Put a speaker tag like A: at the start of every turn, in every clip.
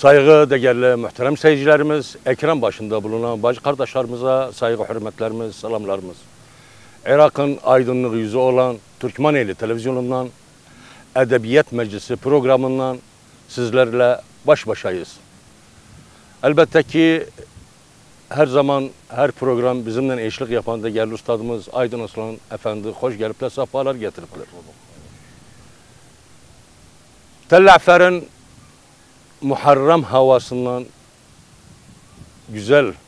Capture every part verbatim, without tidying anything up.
A: Saygı değerli muhterem seyircilerimiz, ekran başında bulunan bacı kardeşlerimize saygı hürmetlerimiz, selamlarımız. Irak'ın aydınlık yüzü olan Türkmeneli televizyonundan, Edebiyat Meclisi programından sizlerle baş başayız. Elbette ki her zaman, her program bizimle eşlik yapan değerli ustadımız Aydın Aslan Efendi hoş gelip de safalar getiripler. Tella'fer'in Muharrem havasından, güzel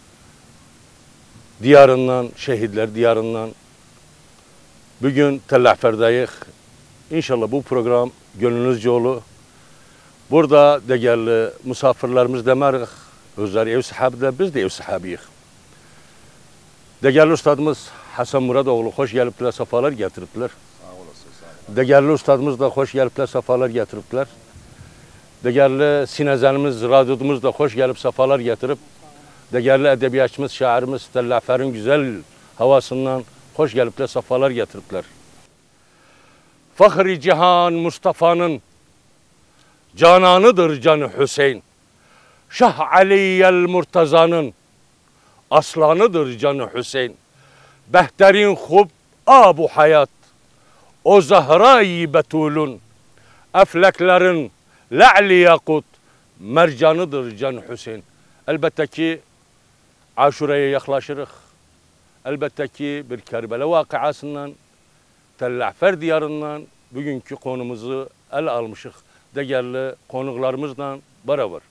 A: diyarından, şehitler diyarından bugün Tella'fer'deyiz. İnşallah bu program gönlünüzce olur. Burada değerli misafirlerimiz demerik, özleri ev sahibi, biz de ev sahibiyiz. Değerli ustadımız Hasan Muradoğlu hoş gelipler, safalar getiripler. Değerli ustadımız da hoş gelipler, safalar getiripler. Değerli sinezanımız, radyomuz da hoş gelip safalar getirip, değerli edebiyatçımız, şairimiz Tella'fer'in güzel havasından hoş gelip de safalar getiripler. Fahri Cihan Mustafa'nın cananıdır canı Hüseyin. Şah Ali'yel Murtaza'nın aslanıdır canı Hüseyin. Behterin hub abu hayat, o Zahra-i Betul'un, efleklerin la'li yakut, mercanıdır canı Hüseyin. Elbette ki Aşura'ya yaklaşırız. Elbette ki bir Kerbela vakıasından, Tella'fer diyarından bugünkü konumuzu el almışız. Değerli konuklarımızla beraber.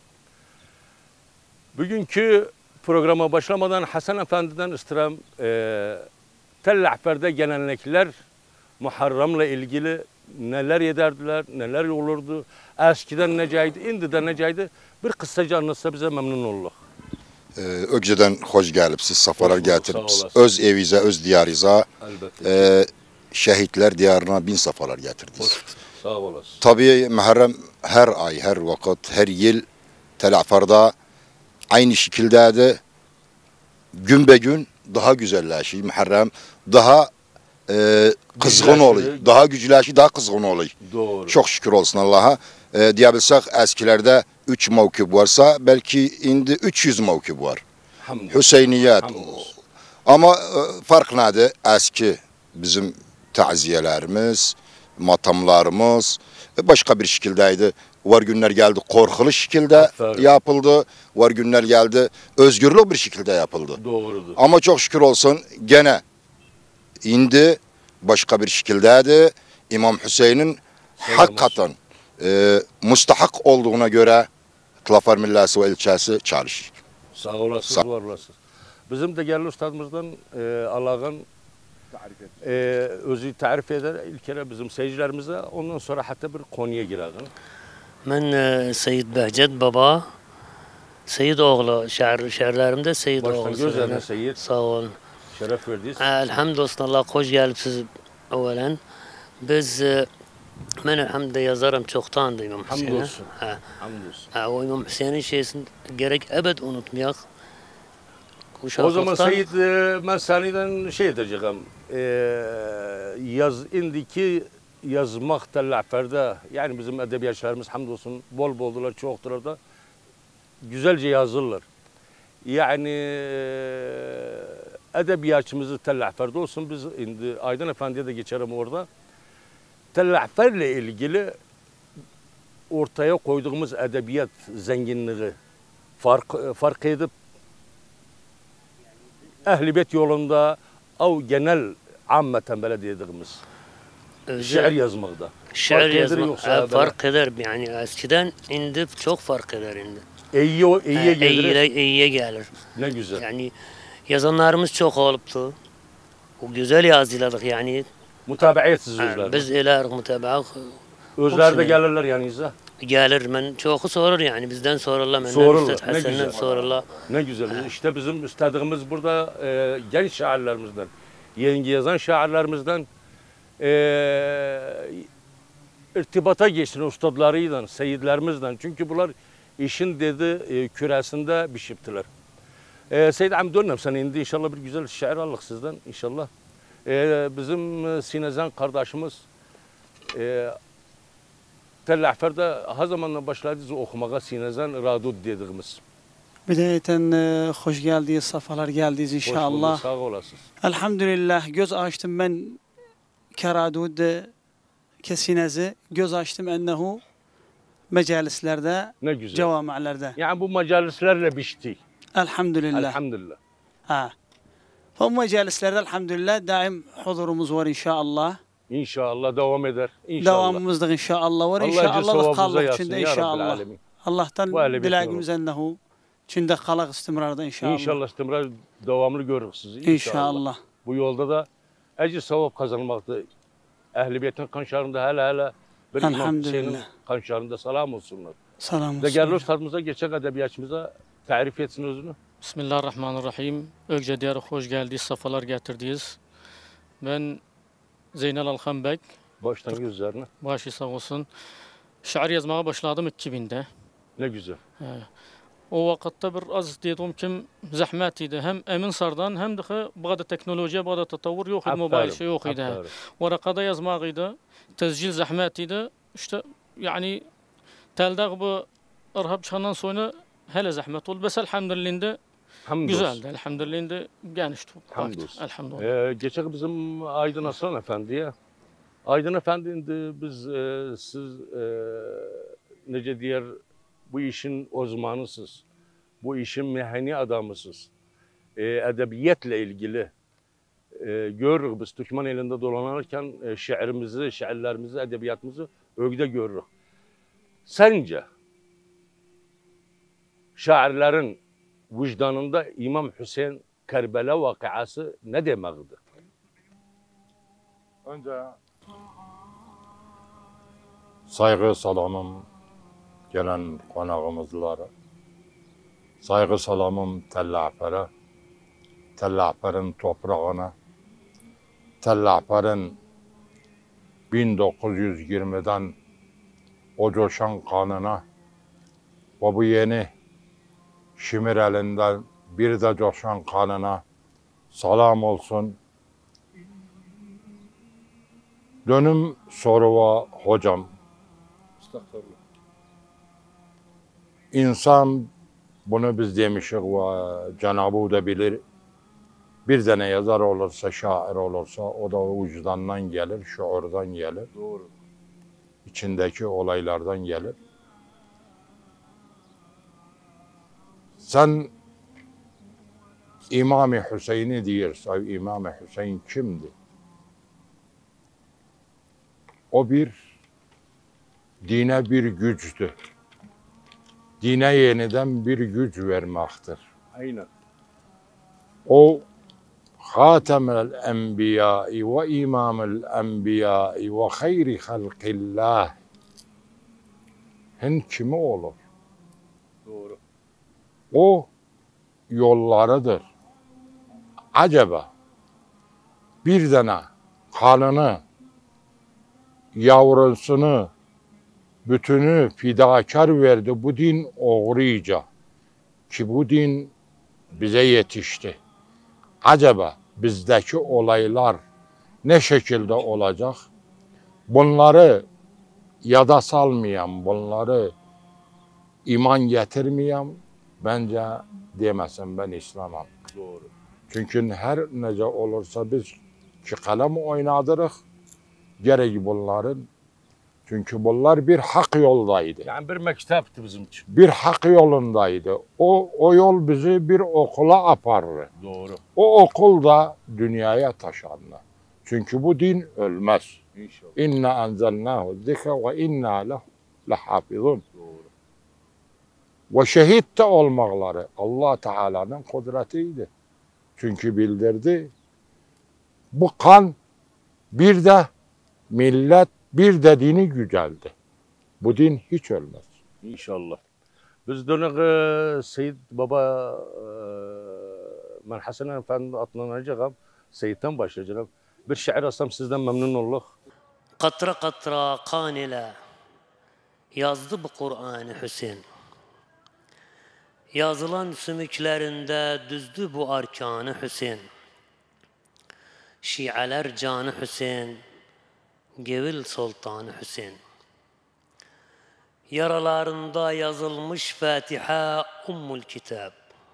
A: Bugünkü programa başlamadan Hasan Efendi'den istirem e, Tella'fer'de gelenekler Muharrem'le ilgili neler ederdiler, neler olurdu, eskiden necaydı, indi de necaydı, bir kısaca anlatsa bize memnun oluruz.
B: Ee, önceden hoş gelipsiz, safalar getiripsiz. Öz evize, öz diyarıza, e, şehitler diyarına bin safalar getirdiniz.
A: Sağ olasın.
B: Tabii Muharrem her ay, her vakit, her yıl Tella'fer'de aynı şekilde de gün be gün daha güzelleşiyor. Muharrem daha e, kızgın oluyor. Daha güçleşiyor, daha kızgın oluyor.
A: Doğru.
B: Çok şükür olsun Allah'a. E, diyebilsek eskilerde üç mevkib varsa belki indi üç yüz mevkib var.
A: Hamdolsun.
B: Hüseyniyet.
A: Hamdolsun.
B: Ama e, fark nedir? Eski bizim taziyelerimiz, matamlarımız başka bir şekildeydi. Var günler geldi korkulu şekilde Aferin. yapıldı. Var günler geldi özgürlük bir şekilde yapıldı.
A: Doğrudur.
B: Ama çok şükür olsun gene indi başka bir şekildeydi. İmam Hüseyin'in hakikaten e, mustahak olduğuna göre Tella'fer Millesi ve ilçesi çalışır.
A: Sağ olasınız, var olasınız. Bizim de değerli ustadımızdan e, Allah'ın e, özü tarif eder ilk kere bizim seyircilerimize, ondan sonra hatta bir konuya girelim.
C: Ben e, Seyyid Behcet Baba, Seyyid oğlu, şair, şairlerimde Seyyid
A: Baştan
C: oğlu.
A: gözlerine Seyyid.
C: Sağ olun.
A: Şeref verdiniz.
C: Elhamdülillah, Allah hoş gelipsiz evvelen. Biz, e, ben elhamdülillah yazarım çoktan da İmam Hüseyin'e.
A: Hamdolsun.
C: Ha.
A: Hamdolsun.
C: Ha, o İmam Hüseyin'in şeysini gerek ebed unutmayak.
A: O zaman Seyyid, e, ben seniden şey edeceğim. E, yaz, indiki yazmak Tella'fer'de, yani bizim edebiyatçılarımız hamdolsun bol boldular, çoktular da güzelce yazırlar. Yani edebiyatçımızı Tella'fer'de olsun, biz indi Aydın Efendi'ye de geçerim orada. Tella'fer'le ilgili ortaya koyduğumuz edebiyat zenginliği fark, fark edip Ehl-i yolunda av genel ammeten böyle dediğimiz şiir yazmakta.
C: Şiir yazmak fark eder yani eskiden indi çok fark eder indi.
A: İyi iyiye gelir.
C: İyiye, iyiye gelir.
A: Ne güzel.
C: Yani yazanlarımız çok oluptu. O güzel yazdılar yani.
A: Mutabayetsiz özler.
C: Biz iler mutabaa.
A: Özler de gelirler yani izah.
C: Gelir, ben çoğu sorur yani bizden sorurlar.
A: Sorurlar, ne güzel.
C: Sorurlar.
A: Ne güzel. Ha. İşte bizim istediğimiz burada e, genç şairlerimizden, yeni yazan şairlerimizden e, irtibata geçsin ustadlarıyla, seyitlerimizden. Çünkü bunlar işin dedi e, küresinde bişiptiler. E, Seyyid Hamdi dönem sen indi inşallah bir güzel şair aldık sizden inşallah. E, bizim Sinezan kardeşimiz e, Tel Ahfer'de ha zamanla başladınız okumağa Sinezen Radud dediğimiz.
D: Bidayeten e, hoş geldiniz, safalar geldiniz inşallah.
A: Hoş bulduk, sağ olasınız.
D: Elhamdülillah göz açtım ben Karadud kesinezi göz açtım ennehu mecalislerde,
A: Ne güzel.
D: cevami'lerde.
A: Yani bu mecalislerle biçti.
D: Elhamdülillah.
A: Elhamdülillah.
D: Ha. Bu mecalislerde elhamdülillah daim huzurumuz var inşallah.
A: İnşallah devam eder. İnşallah.
D: Devamımız da inşallah var.
A: Allah
D: İnşallah
A: sevabımıza
D: kalmak
A: yazsın
D: içinde
A: ya Rabbil
D: inşallah.
A: alemin.
D: Allah'tan
A: Bu alemin
D: dilagimiz ennehu içinde kalak istimrarda inşallah.
A: İnşallah istimrar devamlı görürüz sizi. İnşallah.
D: İnşallah.
A: Bu yolda da ecir sevap kazanmakta. Ehl-i Beyt'in kanşarında hele hele bir İmam
D: Elhamdülillah.
A: Hüseyin'in kanşarında salam olsunlar.
D: Selam olsun.
A: Değerli ustadımıza, geçen edebiyatçımıza tarif etsin özünü.
E: Bismillahirrahmanirrahim. Ögce diyarı hoş geldiniz, safalar getirdiniz. Ben Zeynel Alhanbek,
A: Baştan gözlerine.
E: başı sağ olsun. Şiir yazmaya başladım iki binde.
A: Ne güzel.
E: O vakitte bir az dedim ki zahmetiydi. Hem Emin Sar'dan hem de bazı teknoloji, bazı tatavvur yok idi, mobil şey yok idi.
A: Aferin.
E: Varakada yazmağıydı, tezcil zahmetiydi. İşte yani telde bu Arhab çıkandan sonra hele zahmet oldu. Bes elhamdülillah
A: Hamdolsun.
E: güzeldi. Elhamdülillah genişti.
A: Hamdolsun.
E: Elhamdülillah.
A: Ee, geçen bizim Aydın Aslan Efendi'ye. Aydın Efendi indi biz e, siz e, nece diğer bu işin uzmanısınız. Bu işin meheni adamısınız. E, edebiyetle ilgili e, görürük biz Türkmen elinde dolanırken e, şiirimizi, şiirlerimizi, edebiyatımızı ögde görürük. Sence şairlerin vicdanında İmam Hüseyin Kerbela vakıası ne demektir?
F: Önce saygı salamım gelen konağımızlara, saygı salamım Tellahfer'e, Tellahfer'in toprağına, Tellahfer'in bin dokuz yüz yirmiden o coşan kanına ve bu yeni Şimir elinden bir de coşan kanına salam olsun. Dönüm soruva hocam. İnsan bunu biz demişik ve Cenab-ı da bilir. Bir tane yazar olursa, şair olursa o da vicdandan gelir, şuurdan gelir.
A: Doğru.
F: İçindeki olaylardan gelir. Sen İmam-ı Hüseyin'i diyorsan, İmam-ı Hüseyin kimdi? O bir dine bir güçtü. Dine yeniden bir güç vermektir.
A: Aynen.
F: O Hatemel Enbiyai ve İmamel Enbiyai ve hayri halqillah. Hin kimi olur?
A: Doğru.
F: O yollarıdır. Acaba bir tane kanını, yavrusunu, bütünü fidakar verdi bu din oğruyca. Ki bu din bize yetişti. Acaba bizdeki olaylar ne şekilde olacak? Bunları yada salmayan, bunları iman getirmeyen bence demesin ben İslam'ım.
A: Doğru.
F: Çünkü her nece olursa biz ki kalem oynadırıq, gerek bunların. Çünkü bunlar bir hak yoldaydı.
A: Yani bir mektepti bizim için.
F: Bir hak yolundaydı. O, o yol bizi bir okula aparır.
A: Doğru.
F: O okul da dünyaya taşandı. Çünkü bu din ölmez.
A: İnşallah.
F: İnna enzelnahu zikre ve inna lehu lehafizun.
A: Doğru.
F: Ve şehit de olmakları Allah Teala'nın kudretiydi. Çünkü bildirdi. Bu kan bir de millet bir de dini güceldi. Bu din hiç ölmez.
A: İnşallah. Biz dönek e, Seyit Baba e, ben Hasan Efendi atlanacağım. Seyit'ten başlayacağım. Bir şiir alsam sizden memnun olduk.
C: Katra katra kan ile yazdı bu Kur'an-ı Hüseyin. Yazılan sümüklerinde düzdü bu arkanı Hüseyin. Şialer canı Hüseyin, Gevil Sultanı Hüseyin. Yaralarında yazılmış Fatiha Ummul Kitap.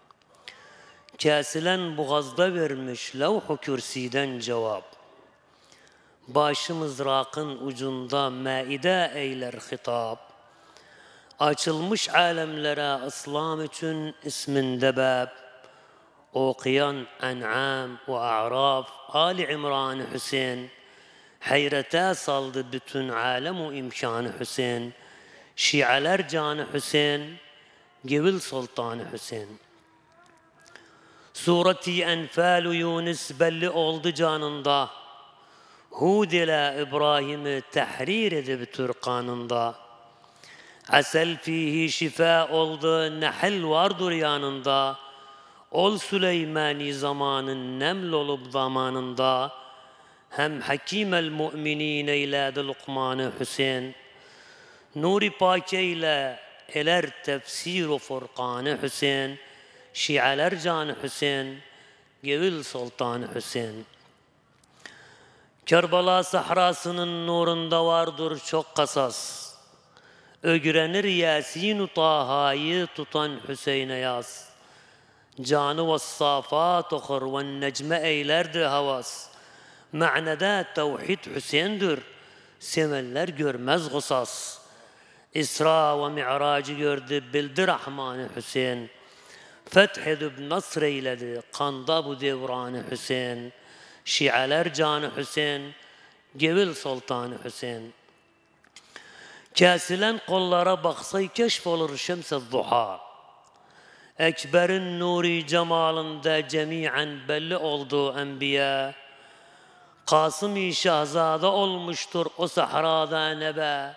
C: Kesilen boğazda vermiş levh-u kürsiden cevap. Başı mızrakın ucunda maide eyler hitap. Açılmış alemlere İslam için isminde bab. Okuyan En'am ve A'raf, Ali İmran Hüseyin. Hayrete saldı bütün alemu imkanı Hüseyin. Şialer canı Hüseyin, Gevil Sultanı Hüseyin. Sureti Enfal-u Yunus belli oldu canında. Hud ile İbrahim'i tahrir edip Türkanında. Asel fihi şifa oldu, Nahl vardır yanında. Ol Süleymani zamanın neml olup zamanında. Hem Hakimel Müminin eyledi Lukman-ı Hüseyin. Nuri Pâke ile eler tefsir-u Furkan-ı Hüseyin. Şialer canı Hüseyin, Gevil Sultanı Hüseyin. Kerbela sahrasının nurunda vardır çok kasas. Ögrenir Yasin-u Taha'yı tutan Hüseyin'e yaz. Canı vassafat okur ve necme eylerdi havas. Ma'nada tevhid Hüseyin'dir, sevenler görmez gısas. İsra ve Mi'racı gördü bildi Rahman-ı Hüseyin. Feth edip nasr eyledi kanda bu devranı Hüseyin. Şialer canı Hüseyin, Gevil Sultanı Hüseyin. Kesilen kollara baksay keşf olur şems-i duha. Ekber'in nuri cemalında cemiyen belli oldu enbiya. Kasım-i Şahzade olmuştur o sahrada nebe.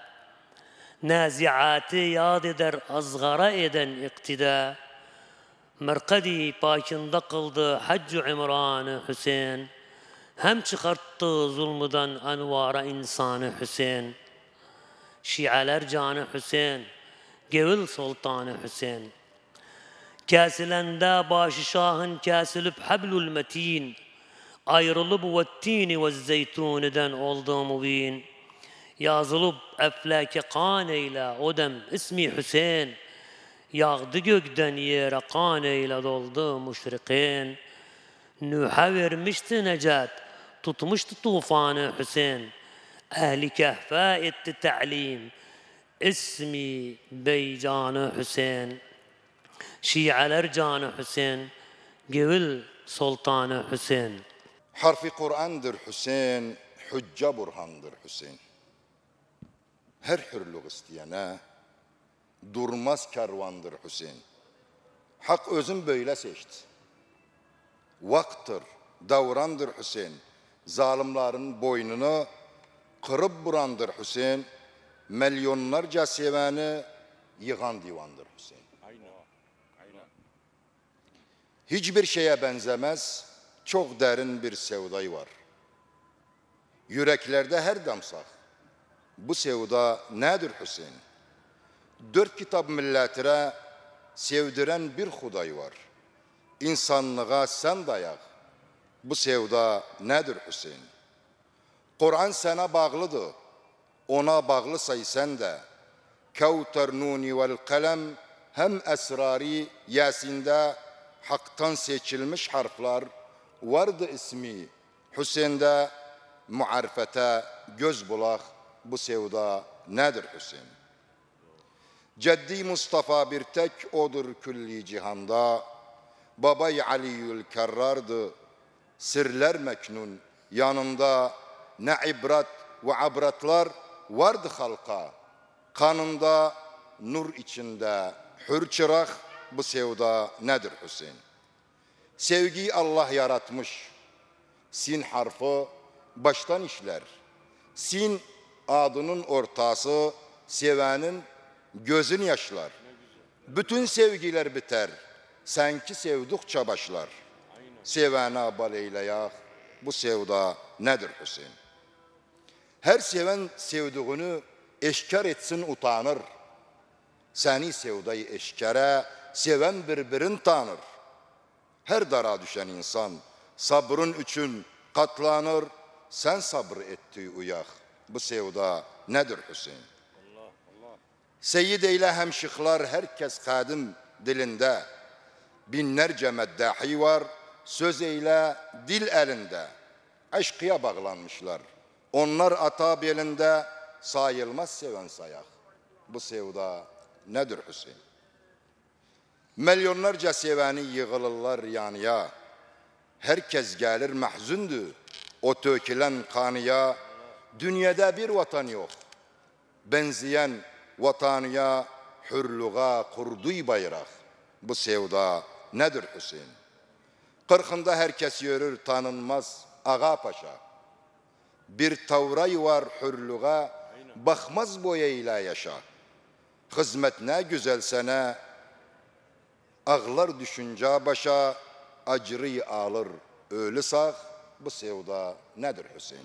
C: Naziatı yad eder azgara eden iktida. Merkadi pakında kıldı Hac-ı İmran-ı Hüseyin. Hem çıkarttı zulmüden envara insanı Hüseyin. Şialer canı Hüseyin, Gevil Sultanı Hüseyin. Kesilende başı şahın kesilip hablul metin. Ayrılıp vettini ve zeytuniden oldu mubin. Yazılıp eflaki kan eyle odem ismi Hüseyin. Yağdı gökten yere kan eyle doldu müşrikin. Nuh'a vermişti necat, tutmuştu tufanı Hüseyin. Ehli Kehf'a etti ta'lim, ismi beycanı Hüseyin. Şialer canı Hüseyin, Gevil Sultanı Hüseyin.
B: Harfi Kur'an'dır Hüseyin, hücce burhandır Hüseyin. Her hürlük isteyene durmaz kervandır Hüseyin. Hak özün böyle seçti. Vaktır, davrandır Hüseyin. Zalimlerin boynunu kırıp burandır Hüseyin. Milyonlarca seveni yıkan divandır Hüseyin. Aynen, aynen. Hiçbir şeye benzemez, çok derin bir sevdayı var. Yüreklerde her damsak. Bu sevda nedir Hüseyin? Dört kitap milletine sevdiren bir Huday var. İnsanlığa sen dayak. Bu sevda nedir Hüseyin? Kur'an sana bağlıdır. Ona bağlı saysan da. Kevter nuni vel kalem hem esrari Yasin'de haktan seçilmiş harfler vardı ismi. Hüseyin'de muarifete göz bulak. Bu sevda nedir Hüseyin? Ceddi Mustafa bir tek odur külli cihanda. Babay Ali'ül Kerrar'dı. Sirler meknun yanında ne ibret ve abretler vardı halka. Kanında nur içinde hür çırak. Bu sevda nedir Hüseyin? Sevgiyi Allah yaratmış. Sin harfi baştan işler. Sin adının ortası, sevenin gözün yaşlar. Bütün sevgiler biter. Senki sevdukça başlar. Sevene bal eyleyah. Bu sevda nedir Hüseyin? Her seven sevduğunu eşkar etsin utanır. Seni sevdayı eşkare, seven birbirin tanır. Her dara düşen insan sabrın üçün katlanır. Sen sabır ettiği uyak. Bu sevda nedir Hüseyin? Allah, Allah. Seyyid eyle hemşıklar herkes kadim dilinde. Binlerce meddahi var, söz eyle dil elinde. Aşkıya bağlanmışlar. Onlar ata belinde, sayılmaz seven sayak. Bu sevda nedir Hüseyin? Milyonlarca seveni yığılırlar yanıya. Herkes gelir mahzundü, o tökülen kanıya. Dünyada bir vatan yok. Benzeyen vatanıya, hürlüğa kurduy bayrak. Bu sevda nedir Hüseyin? Kırkında herkes yürür tanınmaz ağa paşa. Bir tavray var hürlüğa, bakmaz boyayla yaşa. Hizmet ne güzel sene, ağlar düşünce başa, acırı alır ölü sağ. Bu sevda nedir Hüseyin?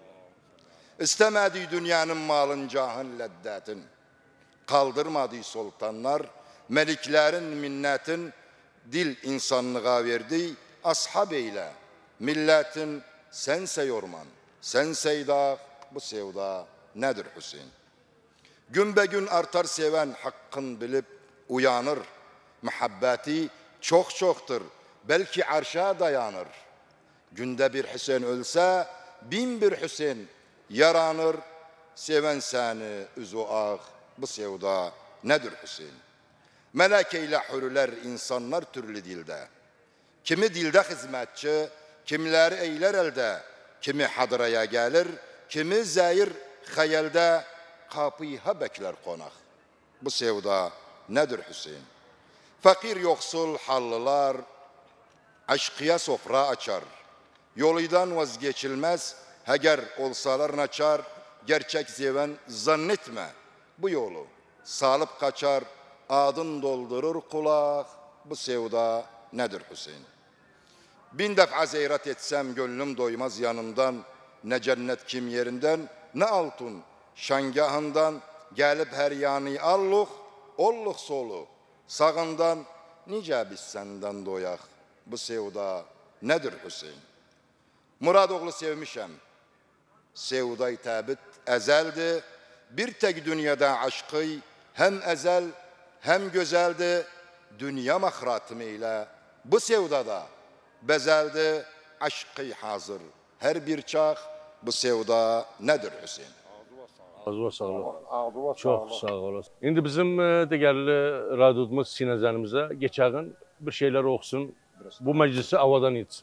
B: İstemedi dünyanın malın cahın leddetin. Kaldırmadı sultanlar, meliklerin minnetin. Dil insanlığa verdi, ashab eyle. Milletin sense yorman, sense dağ. Bu sevda nedir Hüseyin? Gün be gün artar seven hakkın bilip uyanır. Muhabbeti çok çoktur, belki arşa dayanır. Günde bir Hüseyin ölse, bin bir Hüseyin yaranır. Seven seni üzü ağ, bu sevda nedir Hüseyin? Melekeyle hürüler insanlar türlü dilde. Kimi dilde hizmetçi, kimileri eyler elde. Kimi hadraya gelir, kimi zayır hayalde. Kapıyı ha bekler konak. Bu sevda nedir Hüseyin? Fakir yoksul hallılar aşkıya sofra açar. Yoluydan vazgeçilmez, eğer olsalar naçar. Gerçek seven zannetme bu yolu. Salıp kaçar, adın doldurur kulak. Bu sevda nedir Hüseyin? Bin defa zeyrat etsem gönlüm doymaz yanından. Ne cennet kim yerinden, ne altın şangahından. Gelip her yanı alluk, olluk solu. Sağından nice biz senden doyak. Bu sevda nedir Hüseyin? Muradoğlu sevmişem. Sevda-i tabit ezeldi. Bir tek dünyada aşkı hem ezel hem güzeldi. Dünya mahratımı ile bu sevdada bezeldi. Aşkı hazır her bir çağ. Bu sevda nedir Hüseyin?
A: Ağzına sağlık.
F: Ağzına
A: Çok sağ olasın. İndi bizim değerli radyomuz sinezənimizə geçəğin bir şeyler okusun. Bu meclisi avadan etsin.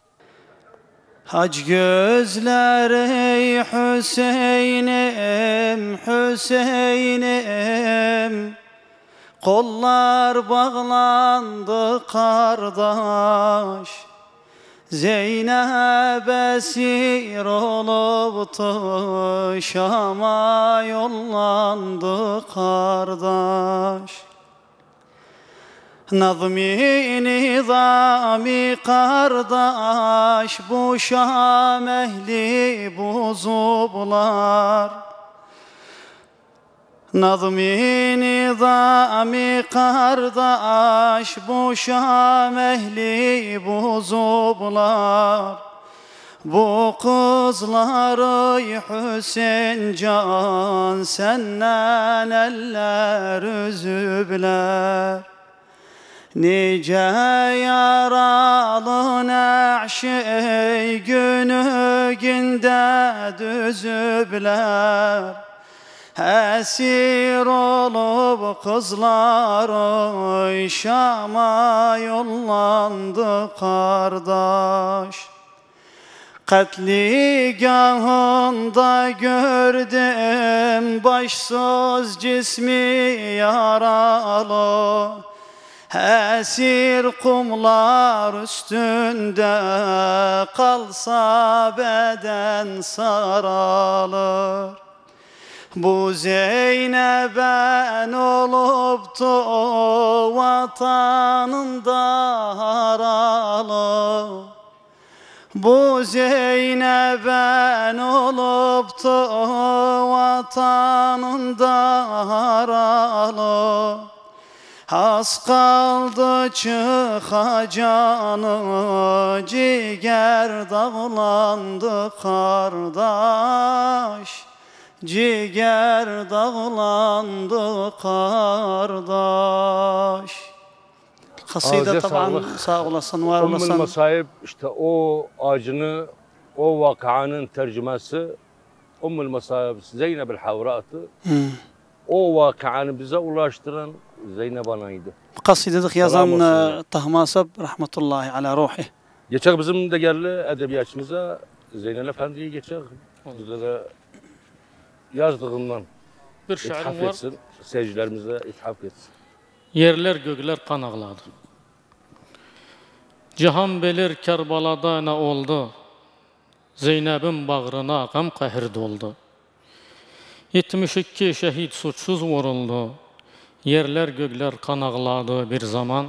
D: Hac gözleri Hüseyin'im, Hüseyin'im. Kollar bağlandı kardeş. Zeynep esir oluptu, Şam'a yollandı kardeş. Nazmi nizami kardeş, bu Şam ehli bozublar. Nazmi nizami kardeş, bu Şam ehli bozublar. Bu kızları Hüseyin can, senden eller üzübler. Nice yaralı neşi günü günde düzübler. Esir olup kızları Şam'a yollandı kardeş. Katligahında gördüm başsız cismi yaralı. Esir kumlar üstünde kalsa beden saralır. Bu Zeynep'en oluptu vatanında haralı. Bu Zeynep'en oluptu vatanında haralı. Az kaldı çıkacanı, ciğer dağlandı kardeş. ciger dağlandı kardeş. Kaside
A: Ağzına
D: taban
A: sağlık.
D: sağ olasın, var
A: Ummul
D: olasın.
A: Masayib işte o acını, o vakanın tercümesi Ummul Masayib Zeynep el Havrat'ı.
D: Hı.
A: O vakanı bize ulaştıran Zeynep Ana'ydı.
D: Bu kasidede yazan
A: olsun ya.
D: Tahmasab rahmetullahi ala ruhi.
A: Geçek bizim de geldi edebiyatçımıza Zeynel Efendi'yi geçek. Bize de yazdığından
E: Bir
A: ithaf
E: şairim var.
A: etsin. Seyircilerimize ithaf etsin.
E: Yerler gökler kan ağladı. Cihan bilir Kerbala'da ne oldu? Zeynep'in bağrına gam kahir doldu. yetmiş iki şehit suçsuz vuruldu. Yerler gökler kan ağladı bir zaman.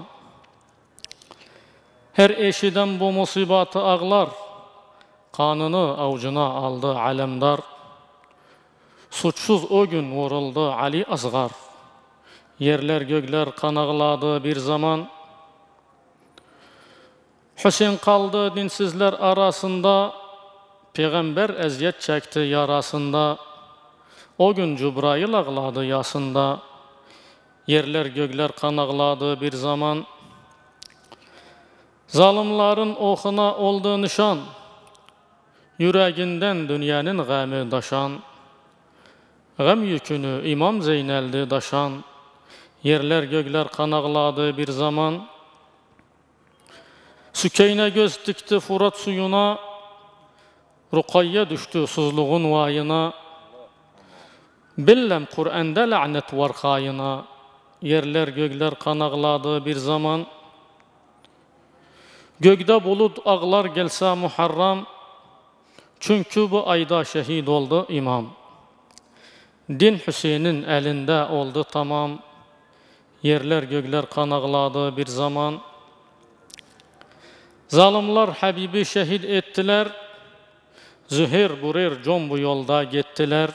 E: Her eşiden bu musibatı ağlar. Kanını avucuna aldı alemdar. Suçsuz o gün vuruldu Ali Asgar. Yerler gökler kan ağladı bir zaman. Hüseyin kaldı dinsizler arasında. Peygamber eziyet çekti yarasında. O gün Cebrail ağladı yasında. Yerler gökler kan ağladı bir zaman. Zalimlerin okuna oldu nişan. Yüreğinden dünyanın gami daşan. Gam yükünü İmam Zeynel'di daşan. Yerler gökler kan ağladı bir zaman. Sükeyne göz dikti Furat suyuna. Rukayye düştü suzluğun vayına. Billem Kur'an'da lanet var hayına. Yerler gökler kan ağladı bir zaman. Gökde bulut ağlar gelse Muharram. Çünkü bu ayda şehit oldu imam. Din Hüseyin'in elinde oldu tamam. Yerler gökler kan ağladı bir zaman. Zalimler Habibi şehit ettiler. Züheyr Burir con bu yolda gittiler.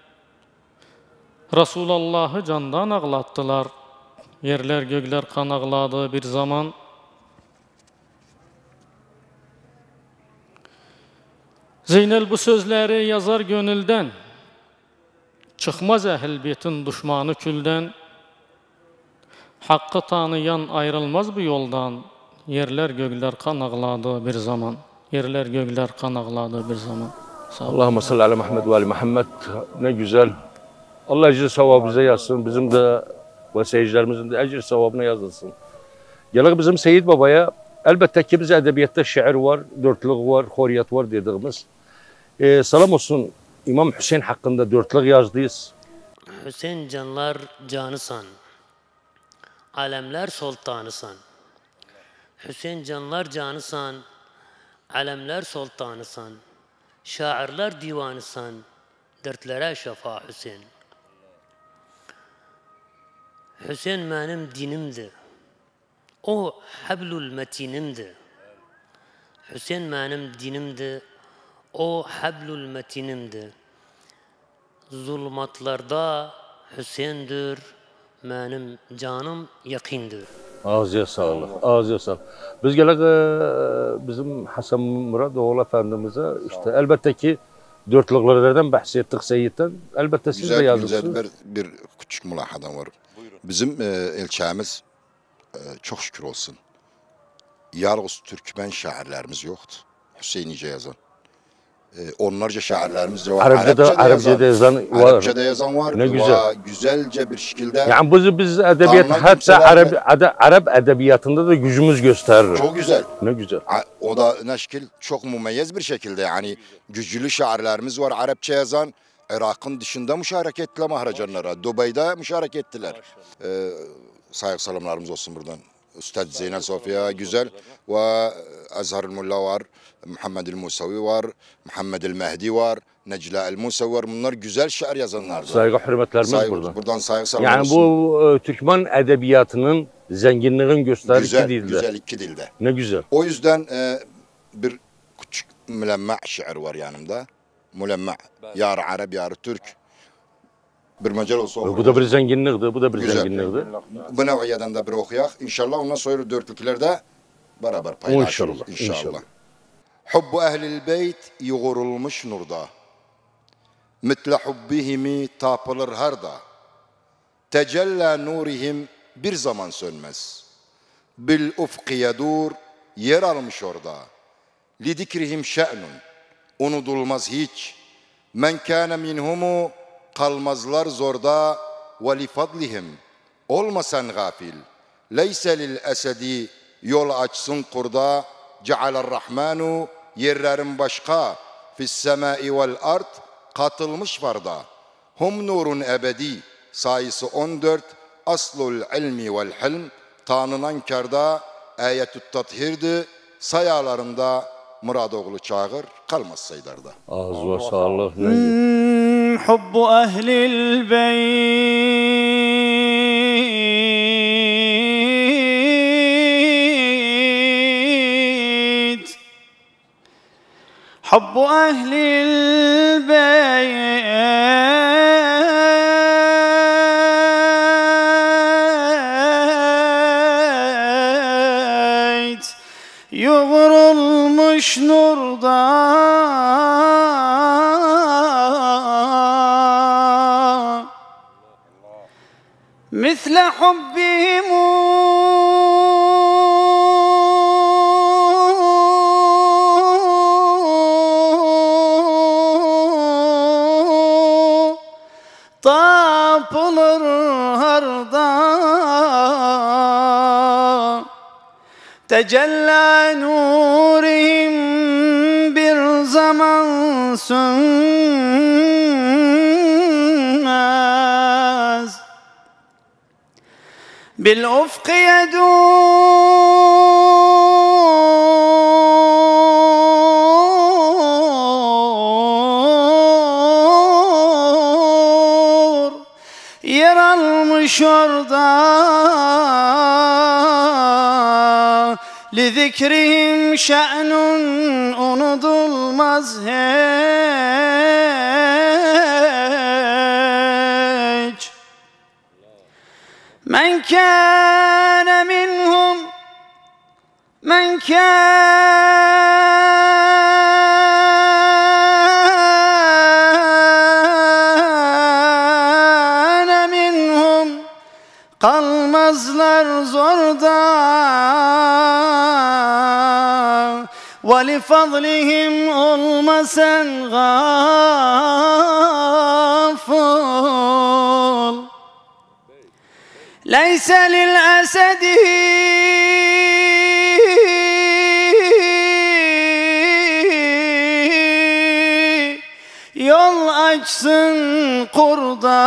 E: Resulullah'ı candan ağlattılar. Yerler gökler kan ağladı bir zaman. Zeynel bu sözleri yazar gönülden. Çıkmaz ehl beytin düşmanı külden. Hakkı tanıyan ayrılmaz bu yoldan. Yerler gökler kan ağladı bir zaman. Yerler gökler kan ağladı bir zaman. Sağ olun.
A: Allahümme salli ala Muhammed ve ali Muhammed. Ne güzel. Allah ecri sevabı bize yazsın. Bizim de ve seyircilerimizin de ecri sevabını yazılsın. Gelelim bizim Seyit Baba'ya. Elbette ki bize edebiyatta şiir var, dörtlük var, horiyat var dediğimiz. Ee, selam olsun İmam Hüseyin hakkında dörtlük yazdıyız.
C: Hüseyin canlar canısan, alemler sultanısan. Hüseyin canlar canısan, alemler sultanısan. Şairler divanısan, dertlere şefa Hüseyin. Hüseyin benim dinimdi. O hablul metinimdi. Hüseyin benim dinimdi. O hablul metinimdi. Zulmatlarda Hüseyin'dir. Benim canım yakindir.
A: Ağzıya sağlık, ağzıya sağlık. Biz gelek bizim Hasan Muradoğlu Efendimiz'e işte elbette ki dörtlüklerden bahsettik Seyit'ten. Elbette siz de
B: Güzel,
A: yazmışsınız.
B: güzel bir, bir küçük mülahadam var. Buyurun. Bizim e, ilçemiz e, çok şükür olsun. Yalnız Türkmen şairlerimiz yoktu. Hüseyinice yazan. E, onlarca şairlerimiz de var.
A: Arapçada, Arapçada yazan var.
B: Arapçada yazan var.
A: Ne güzel.
B: Ve güzelce bir şekilde.
A: Yani biz, biz edebiyat,
B: Anladım,
A: hatta
B: severler.
A: Arap, Arap edebiyatında da gücümüz gösterir.
B: Çok güzel.
A: Ne güzel.
B: A- O da ne şekil çok mumeyyez bir şekilde yani güçlü şairlerimiz var Arapça yazan. Irak'ın dışında müşarek ettiler mahracanlara. Dubai'de müşarek ettiler. Ee, saygı selamlarımız olsun buradan. Üstad Zeynel Sofya güzel ve Azhar Mulla var. Muhammed el Musavi var. Muhammed el Mehdi var. Necla el Musavi var. Bunlar güzel şair yazanlar.
A: Saygı hürmetlerimiz
B: Saygı,
A: burada.
B: Buradan saygı selamlar
A: Yani
B: olsun.
A: bu e, Türkmen edebiyatının zenginliğin gösterdiği
B: güzel,
A: dilde.
B: güzel iki dilde.
A: Ne güzel.
B: O yüzden e, bir küçük mülemma şiir var yanımda. Mülemma. Yar Arap, yar Türk. Bir mecal olsa
A: Bu da bir zenginlikti, bu da bir
B: Güzel.
A: zenginlikti.
B: Bu neviyeden de bir okuyak. İnşallah ondan sonra dörtlüklerde beraber paylaşırız.
A: İnşallah,
B: İnşallah.
A: inşallah.
B: Hubbu ehlil beyt yoğrulmuş nurda. Mitla hubbihimi tapılır harda. Tecella nurihim bir zaman sönmez. Bil ufki yedur yer almış orada. Lidikrihim şe'nun unutulmaz hiç. Men kâne minhumu kalmazlar zorda. Ve li fadlihim olma sen gafil. Leyse lil esedi yol açsın kurda. Cealer rahmanu yerlerin başka. Fis semai vel ard katılmış var da. Hum nurun ebedi sayısı on dört. Aslul ilmi vel hilm tanınan karda ayetü tathirdi. Sayalarında Muradoğlu Çağır kalmaz sayılarda.
A: Ağız ve sağlık ne?
D: Hubbu ehlil beyt Hubbu ehlil beyt Yoğrulmuş nurda مثل حبهم tapılır harda Tecella nurihim bir zaman sönmez Bil ufki yedur yer almış orada Li zikrihim şe'nun unutulmaz hiç Men kâne minhum Men kâne minhum kalmazlar zorda Ve li fadlihim olmasan gaful Leyse lil esedi yol açsın kurda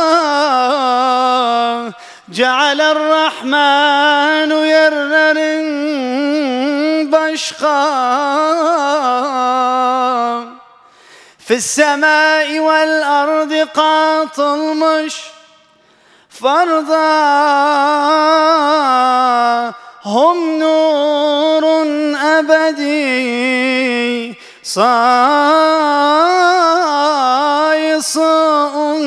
D: Cealer rahmanu yerlerin başka Fis semai vel ardi katılmış farda Hum nurun ebedi sayısı on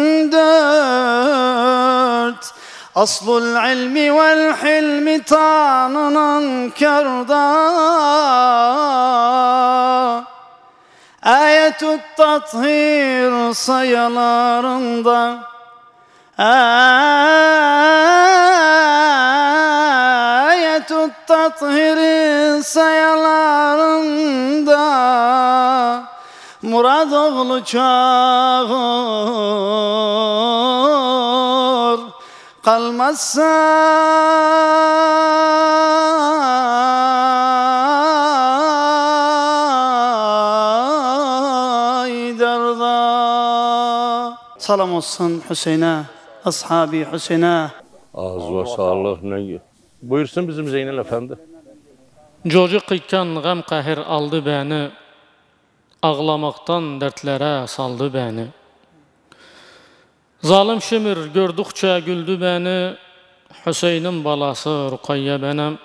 D: dört Aslul ilmi vel hilmi tanınan karda Ayetü tathir sayalarında Ayetü tathiri sayalarında Muradoğlu Çağır kalmazsa idarda Salam olsun Hüseyin'e Ashabi Hüseyin'e
A: Ağız ve sağlık ne? Buyursun bizim Zeynel Efendi.
E: Çocuk iken gam kahir aldı beni, ağlamaktan dertlere saldı beni. Zalim Şimir gördükçe güldü beni, Hüseyin'in balası Rukayye benim.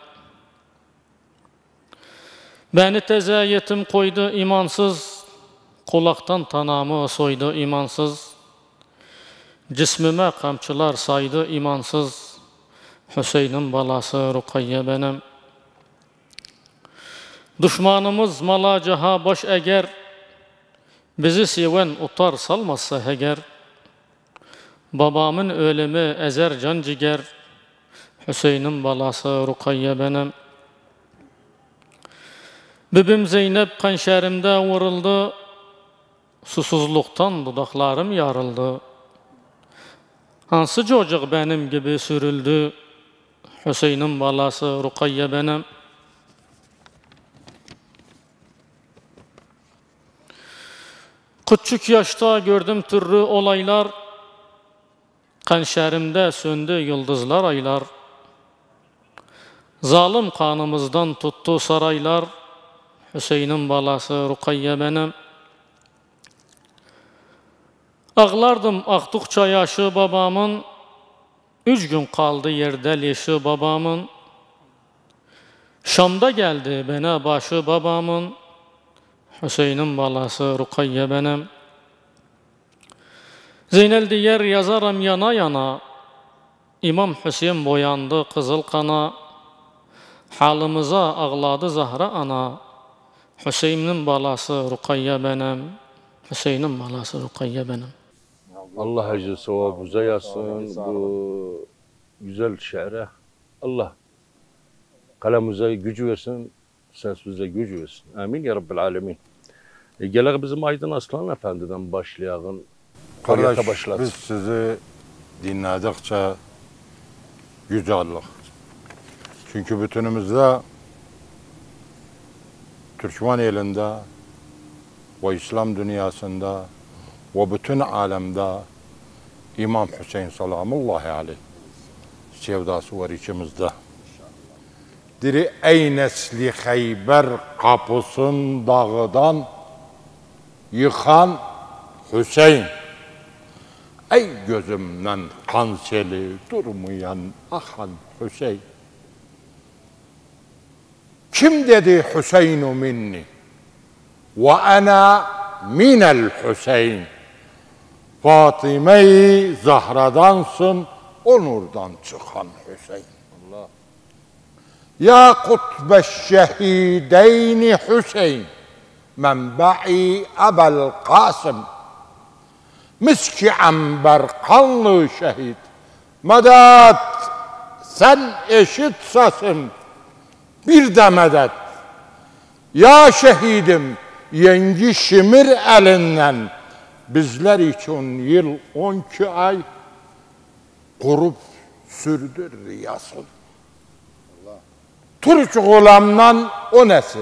E: Beni teze yetim koydu imansız, kulaktan tanamı soydu imansız. Cismime kamçılar saydı imansız, Hüseyin'in balası Rukayye benim. Düşmanımız malacaha baş eğer, Bizi seven utar salmazsa heger, babamın ölümü ezer can ciger, Hüseyin'in balası Rukayye benim. Bibim Zeynep kanşerimde vuruldu, susuzluktan dudaklarım yarıldı. Hansı çocuk benim gibi sürüldü, Hüseyin'in balası Rukayye benim. Küçük yaşta gördüm türlü olaylar, kanşerimde söndü yıldızlar aylar. Zalim kanımızdan tuttu saraylar, Hüseyin'in balası Rukayye benim. Ağlardım aktıkça yaşı babamın, üç gün kaldı yerde leşi babamın. Şam'da geldi bana başı babamın, Hüseyin'in balası Rukayye benim. Zeynel diyer yazarım yana yana, İmam Hüseyin boyandı kızıl kana. Halımıza ağladı Zahra ana, Hüseyin'in balası Rukayye benim. Hüseyin'in balası Rukayye benim.
A: Allah ecri sevabınıza yazsın bu güzel şiire. Allah kalemize gücü versin, sensimize gücü versin. Amin ya Rabbil alemin. E, Gelek bizim Aydın Aslan Efendi'den başlayalım.
F: Kardeş,
A: başlasın.
F: biz sizi dinledikçe yüce Allah. Çünkü bütünümüzde Türkmen elinde ve İslam dünyasında ve bütün alemde İmam Hüseyin salamullahi aleyh sevdası var içimizde. Diri ey nesli Xeyber kapısın dağıdan yıkan Hüseyin. Ey gözümden kan seli durmayan akan Hüseyin. Kim dedi Hüseyin'u minni ve ana minel Hüseyin. Fatime-i Zahra'dansın, o nurdan çıkan Hüseyin. Allah. Ya kutbe şehideyni Hüseyin, menba'i Ebel Kasım. Miski amber kanlı şehit, medet sen eşit sesin, bir de medet. Ya şehidim, yengi şimir elinden, bizler için yıl on iki ay kurup sürdür riyasın. Türk gulamdan o nesilir.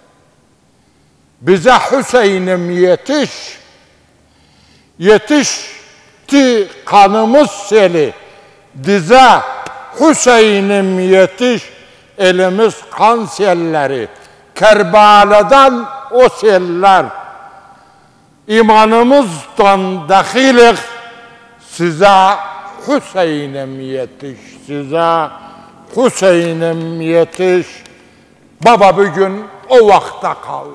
F: Bize Hüseyin'im yetiş, yetişti kanımız seli. Dize Hüseyin'im yetiş, elimiz kan selleri. Kerbala'dan o seller. İmanımızdan dahilik, size Hüseyin'im yetiş, size Hüseyin'im yetiş. Baba bugün o vakta kaldık.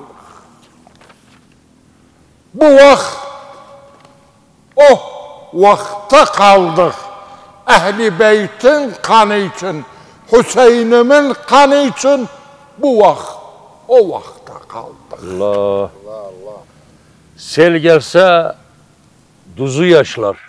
F: Bu vakt, o vakta kaldık. Ehli Beyt'in kanı için, Hüseyin'imin kanı için bu vakt, o vakta kaldık.
A: Allah. Allah Allah. Sel gelse duzu yaşlar.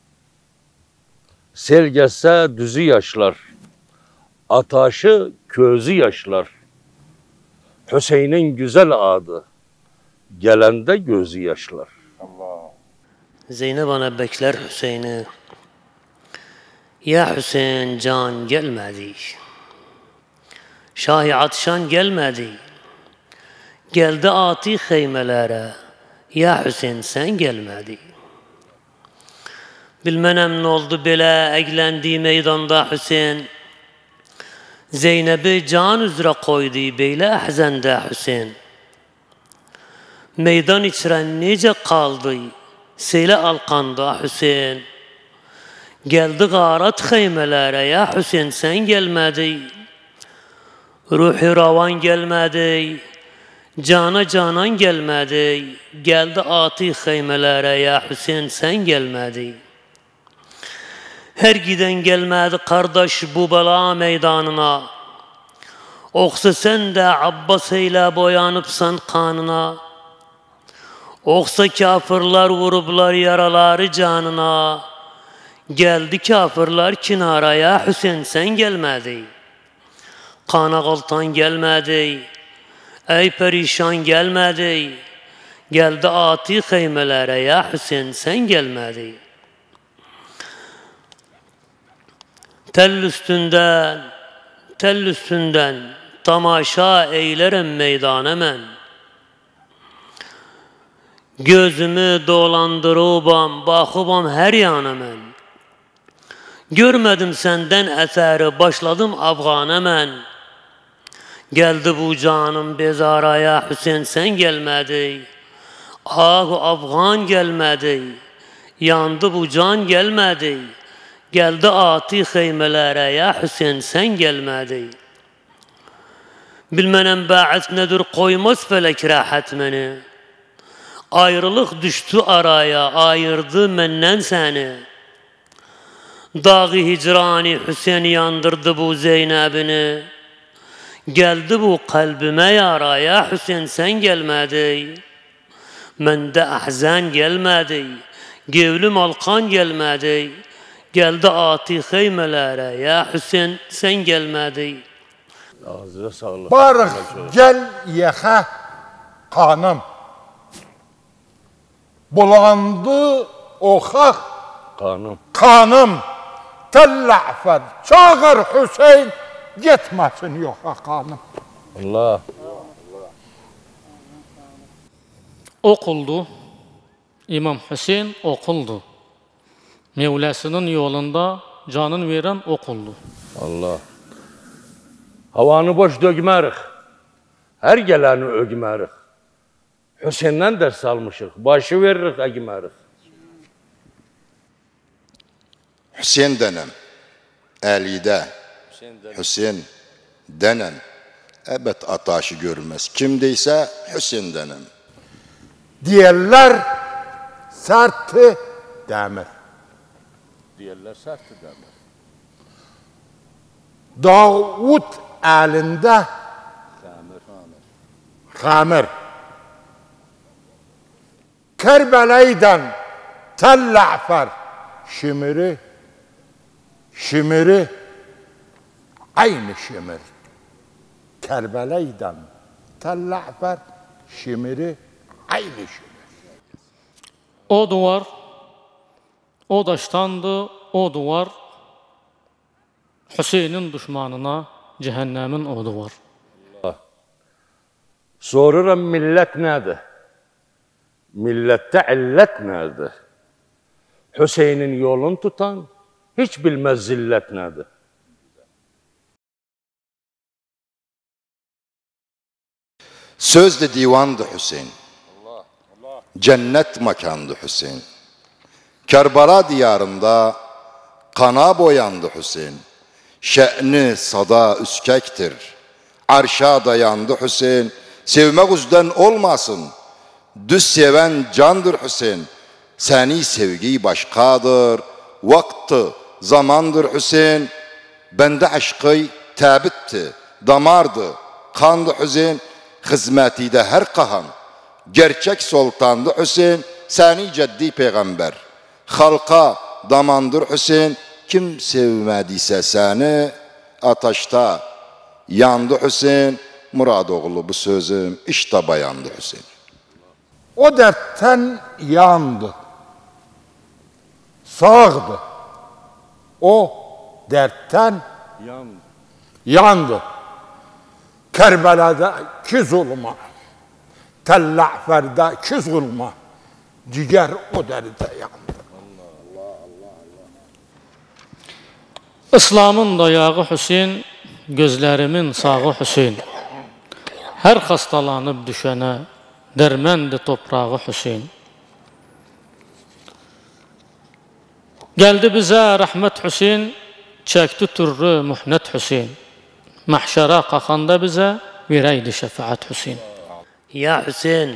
A: Sel gelse düzü yaşlar. Ataşı közü yaşlar. Hüseyin'in güzel adı. Gelende gözü yaşlar.
F: Allah.
C: Zeynep ana bekler Hüseyin'i. Ya Hüseyin can gelmedi. Şah-ı Atşan gelmedi. Geldi ati xeymelere. Ya Hüseyin sen gelmedi. Bilmenem ne oldu belə eglendi meydanda Hüseyin. Zeynep'i can üzere koydu beyle ahzende Hüseyin. Meydan içren nece kaldı, seyle alkanda Hüseyin. Geldi garat xeymelere, ya Hüseyin sen gelmedi. Ruhi ravan gelmedi, cana canan gelmedi. Geldi atı xeymelere, ya Hüseyin sen gelmedi. Her giden gelmedi kardeş bu bela meydanına. Oksa sen de Abbas ile boyanıpsan kanına. Oxsa kafirlar vurublar yaraları canına. Geldi kafirlar kinaraya, Hüseyin sen gelmedi. Kana qaltan gelmedi. Ey perişan gelmedi. Geldi ati xeymelere, ya Hüseyin sen gelmedi. Tel üstünden, tel üstünden tamaşa eylerim meydana men. Gözümü dolandırıbam, baxıbam her yana men. Görmedim senden əsəri, başladım Afğana mən. Geldi bu canım bezaraya, Hüseyin sen gelmedi. Ah Afgan gelmedi. Yandı bu can gelmedi. Geldi ati xeymelere, ya Hüseyin sen gelmedi. Bilmenem ba'at nedir, koymaz felek rahat meni. Ayrılık düştü araya, ayırdı menden seni. Dağı hicrani Hüseyin yandırdı bu Zeynep'ini. Geldi bu kalbime yara, ya Hüseyin sen gelmedi. Mende ahzan gelmedi. Gevlim alkan gelmedi. Geldi ati xeymelere, ya Hüseyin sen gelmedi.
A: Ağzına sağlık.
F: Barıq gel yexe kanım. Bulandı oxaq
A: Kanım.
F: kanım. Tella'fer çağır Hüseyin gitmesin yoxa kanım.
A: Allah.
E: Okuldu. İmam Hüseyin okuldu. Mevlasının yolunda canın veren okuldu.
A: Allah. Havanı boş dögmərik. Her geleni ögmərik. Hüseyin'den ders almışık. Başı veririk, əgmərik.
B: Hüseyin denem. Ali'de. Hüseyin denem. Ebed ataşı görmez. Kimdeyse Hüseyin denem.
F: Diyerler serti demir.
A: Diyerler serti demir.
F: Davud elinde xamir. Kerbeley'den Tella'fer şimiri şimiri aynı şimir. Kerbeley'den Tella'fer şimiri aynı şimir.
E: O duvar, o daştandı, o duvar, Hüseyin'in düşmanına cehennemin o duvar.
A: Soruram millet nedir? Millette illet nedir? Hüseyin'in yolunu tutan hiç bilmez zillet nedir?
B: Sözde divandı Hüseyin. Cennet makandı Hüseyin. Kerbela diyarında kana boyandı Hüseyin. Şe'ni sada üskektir. Arşa dayandı Hüseyin. Sevmek üzden olmasın. Düz seven candır Hüseyin. Seni sevgi başkadır. Vakti zamandır Hüseyin. Bende aşkı tabitti. Damardı. Kandı Hüseyin. Hizmeti de her kahan. Gerçek sultandı Hüseyin. Seni ciddi peygamber. Halka damandır Hüseyin. Kim sevmediyse seni ateşte yandı Hüseyin. Muradoğlu bu sözüm işte bayandı Hüseyin.
F: O dertten yandı. Sağdı. O dertten
A: Yandı.
F: yandı. Kerbela'daki zulma, Tella'fer'deki zulma, ciğer o deride yandı.
E: İslamın dayağı Hüseyin, gözlerimin sağı Hüseyin. Her hastalanıp düşene dermendi toprağı Hüseyin. Geldi bize rahmet Hüseyin, çekti türlü muhnet Hüseyin. Mahşera kakanda bize vereydi şefaat Hüseyin.
C: Ya Hüseyin,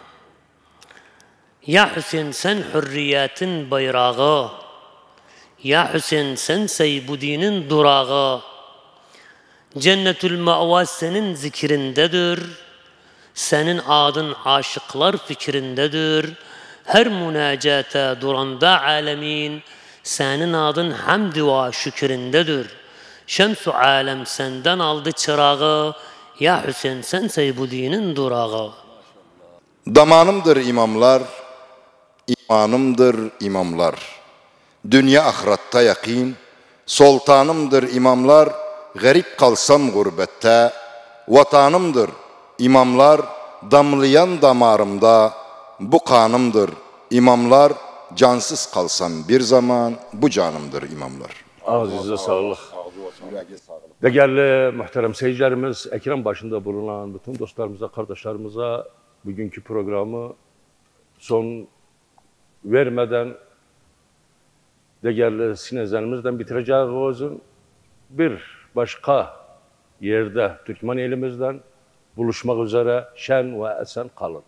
C: ya Hüseyin sen hürriyetin bayrağı. Ya Hüseyin sen Seybudin'in durağı. Cennetül ma'va senin zikrindedir. Senin adın aşıklar fikrindedir. Her münacata duranda alemin, senin adın hamd ve şükrindedir. Şems-u alem senden aldı çırağı, ya Hüseyin sense bu dinin durağı.
B: Damanımdır imamlar, imanımdır imamlar. Dünya ahiratta yakin, sultanımdır imamlar. Garip kalsam gurbette, vatanımdır imamlar. Damlayan damarımda bu kanımdır imamlar. Cansız kalsam bir zaman bu canımdır imamlar.
A: Ağzınıza sağlık. Değerli muhterem seyircilerimiz, ekran başında bulunan bütün dostlarımıza, kardeşlerimize bugünkü programı son vermeden değerli sinezlerimizden bitireceğiz olsun. Bir başka yerde Türkmen elimizden buluşmak üzere şen ve esen kalın.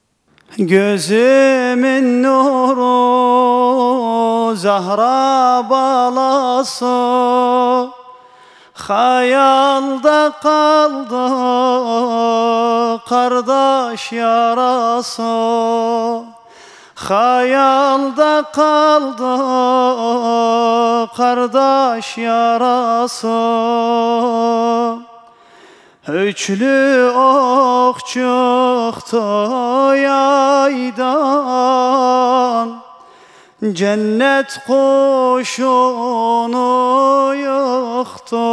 D: Gözümün nuru Zahra balası, hayalda kaldı kardeş yarası. Hayalda kaldı kardeş yarası. Üçlü ok çıktı yaydan, cennet kuşunu yıktı.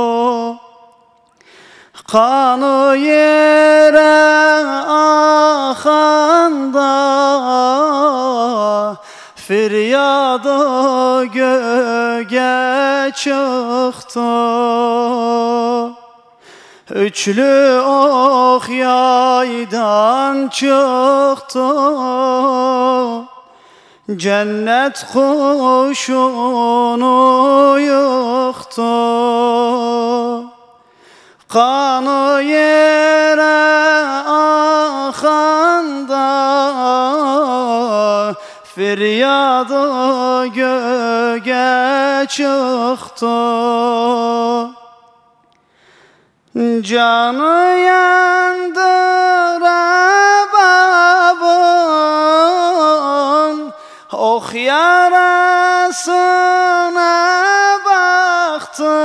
D: Kanı yere akanda, feryadı göğe çıktı. Üçlü ok yaydan çıktı, cennet kuşunu yıktı. Kanı yere akanda, feryadı göğe çıktı. Canı yandır babın, ok yarasına baktı.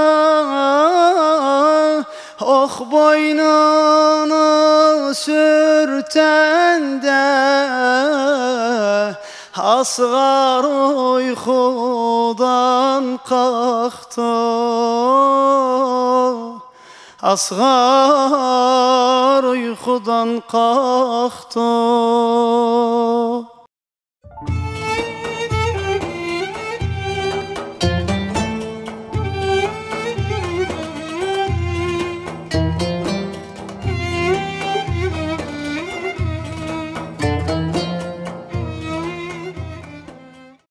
D: Ok boynunu sürtende, asgar uykudan kalktı. Asgar uykudan kalktı.